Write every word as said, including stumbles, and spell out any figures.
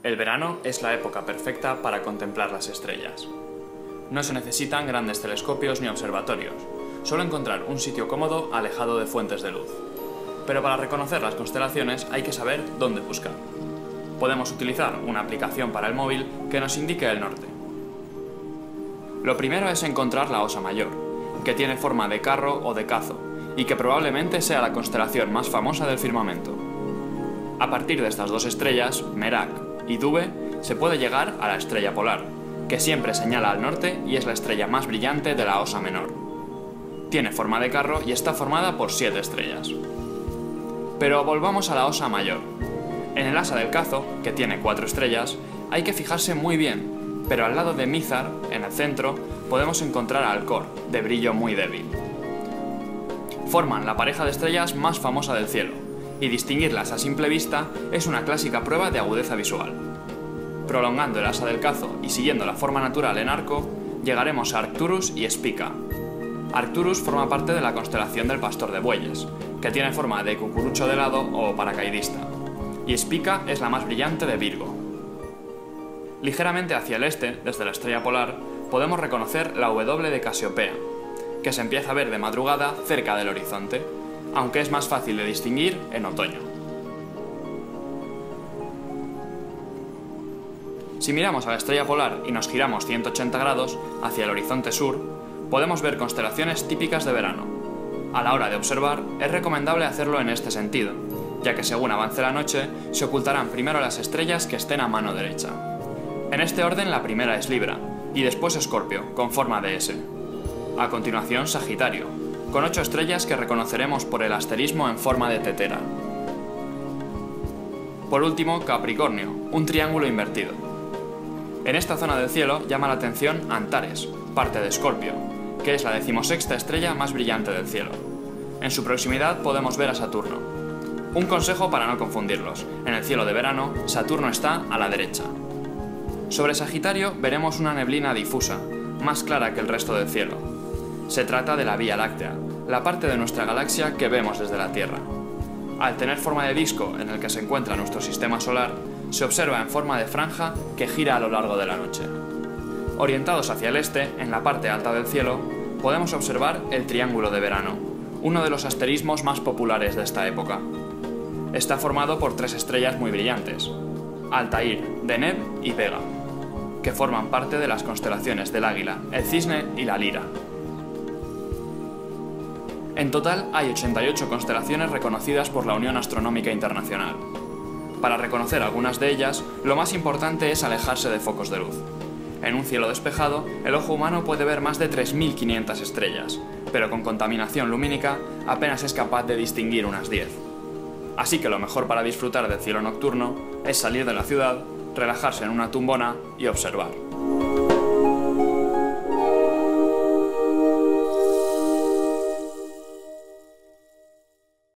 El verano es la época perfecta para contemplar las estrellas. No se necesitan grandes telescopios ni observatorios, solo encontrar un sitio cómodo alejado de fuentes de luz. Pero para reconocer las constelaciones hay que saber dónde buscar. Podemos utilizar una aplicación para el móvil que nos indique el norte. Lo primero es encontrar la Osa Mayor, que tiene forma de carro o de cazo, y que probablemente sea la constelación más famosa del firmamento. A partir de estas dos estrellas, Merak y Dubhe, se puede llegar a la estrella polar, que siempre señala al norte y es la estrella más brillante de la Osa Menor. Tiene forma de carro y está formada por siete estrellas. Pero volvamos a la Osa Mayor. En el asa del cazo, que tiene cuatro estrellas, hay que fijarse muy bien, pero al lado de Mizar, en el centro, podemos encontrar a Alcor, de brillo muy débil. Forman la pareja de estrellas más famosa del cielo, y distinguirlas a simple vista es una clásica prueba de agudeza visual. Prolongando el asa del cazo y siguiendo la forma natural en arco, llegaremos a Arcturus y Spica. Arcturus forma parte de la constelación del Pastor de Bueyes, que tiene forma de cucurucho de helado o paracaidista, y Spica es la más brillante de Virgo. Ligeramente hacia el este, desde la estrella polar, podemos reconocer la W de Casiopea, que se empieza a ver de madrugada cerca del horizonte, aunque es más fácil de distinguir en otoño. Si miramos a la estrella polar y nos giramos ciento ochenta grados hacia el horizonte sur, podemos ver constelaciones típicas de verano. A la hora de observar, es recomendable hacerlo en este sentido, ya que según avance la noche, se ocultarán primero las estrellas que estén a mano derecha. En este orden la primera es Libra, y después Escorpio, con forma de S. A continuación Sagitario, con ocho estrellas que reconoceremos por el asterismo en forma de tetera. Por último, Capricornio, un triángulo invertido. En esta zona del cielo llama la atención Antares, parte de Escorpio, que es la decimosexta estrella más brillante del cielo. En su proximidad podemos ver a Saturno. Un consejo para no confundirlos: en el cielo de verano, Saturno está a la derecha. Sobre Sagitario veremos una neblina difusa, más clara que el resto del cielo. Se trata de la Vía Láctea, la parte de nuestra galaxia que vemos desde la Tierra. Al tener forma de disco en el que se encuentra nuestro sistema solar, se observa en forma de franja que gira a lo largo de la noche. Orientados hacia el este, en la parte alta del cielo, podemos observar el Triángulo de Verano, uno de los asterismos más populares de esta época. Está formado por tres estrellas muy brillantes: Altair, Deneb y Vega, que forman parte de las constelaciones del Águila, el Cisne y la Lira. En total hay ochenta y ocho constelaciones reconocidas por la Unión Astronómica Internacional. Para reconocer algunas de ellas, lo más importante es alejarse de focos de luz. En un cielo despejado, el ojo humano puede ver más de tres mil quinientas estrellas, pero con contaminación lumínica apenas es capaz de distinguir unas diez. Así que lo mejor para disfrutar del cielo nocturno es salir de la ciudad, relajarse en una tumbona y observar.